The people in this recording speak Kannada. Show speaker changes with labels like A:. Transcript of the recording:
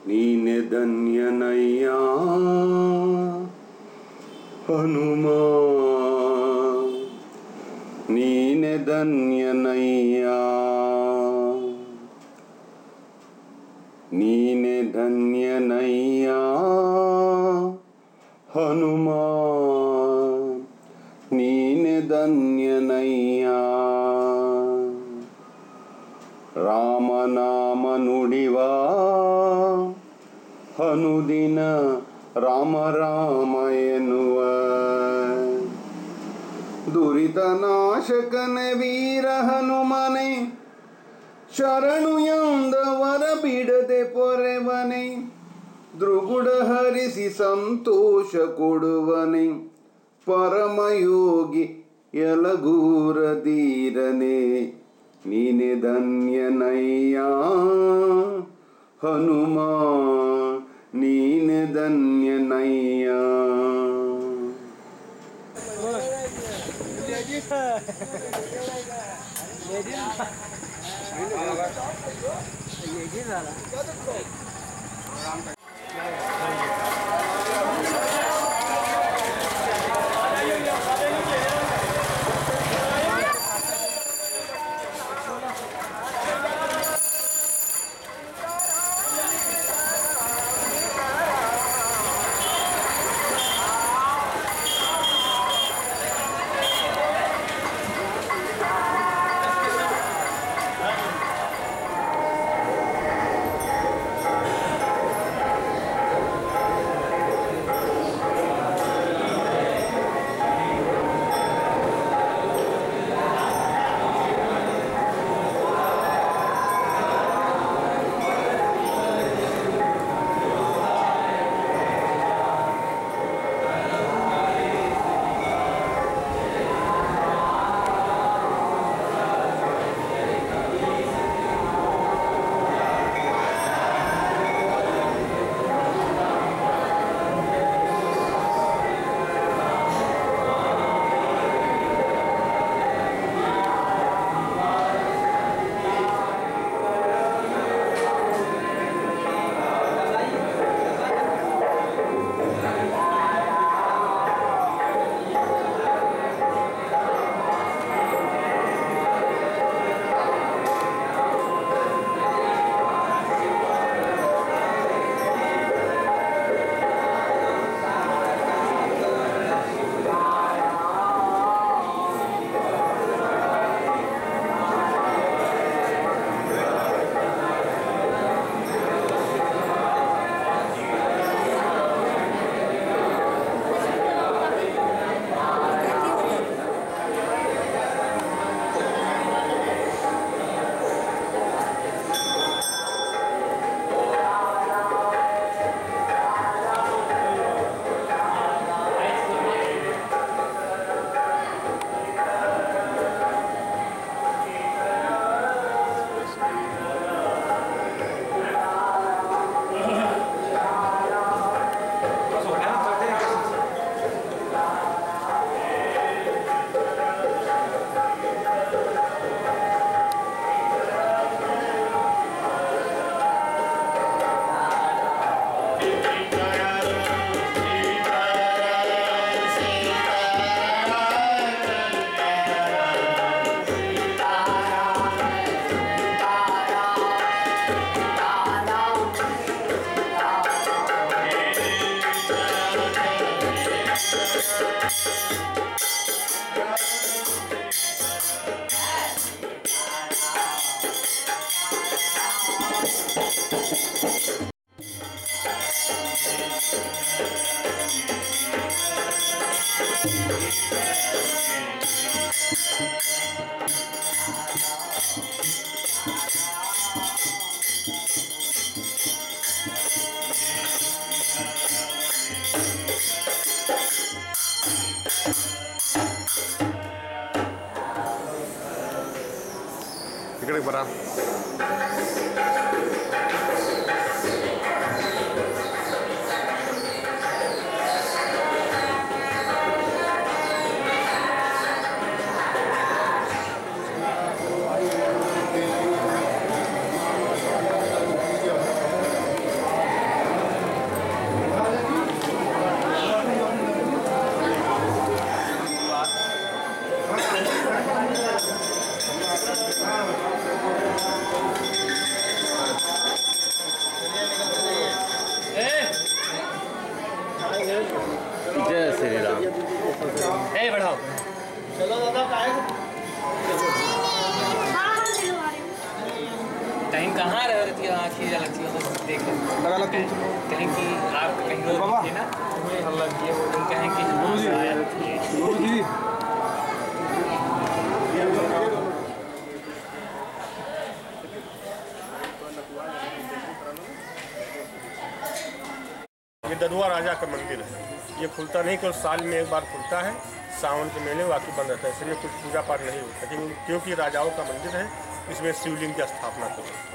A: ನೀನೆ ಧನ್ಯನಯ್ಯ ಹನುಮ, ನೀನೆ ಧನ್ಯನಯ್ಯ, ನೀನೆ ಧನ್ಯನಯ್ಯ ಹನುಮ, ನೀನೆ ಧನ್ಯನಯ್ಯ. ರಾಮನಾಮ ನುಡಿವ ಹನುದಿನ ರಾಮ ರಾಮ ಎನ್ನುವ ದುರಿತನಾಶಕನೆ ವೀರ ಹನುಮನೆ, ಶರಣು ಎಂದವರ ಬಿಡದೆ ಪೊರೆವನೆ, ದೃಗುಡ ಹರಿಸಿ ಸಂತೋಷ ಕೊಡುವನೆ, ಪರಮಯೋಗಿ ಯಲಗೂರ ಧೀರನೆ, ನೀನೆ ಧನ್ಯನಯ್ಯ ಹನುಮ, ನೀನೆ ಧನ್ಯನಯ್ಯ.
B: ಇಕಡೆ ಬರ
C: ए बढ़ाओ।
D: चलो दादा काय
C: टाइम कहाँ रह रही थी आँख की अलग थी तो देख कहीं कि आप कहीं और थी ना हल्ला किए वो लोग कहें कि गुरु जी
E: ये ददुआ राजा का मंदिर है। ये खुलता नहीं, केवल साल में एक बार खुलता है, सावन के महीने बाकी बंद रहता है, इसलिए कुछ पूजा पाठ नहीं होता। लेकिन क्योंकि राजाओं का मंदिर है, इसमें शिवलिंग की स्थापना की गई।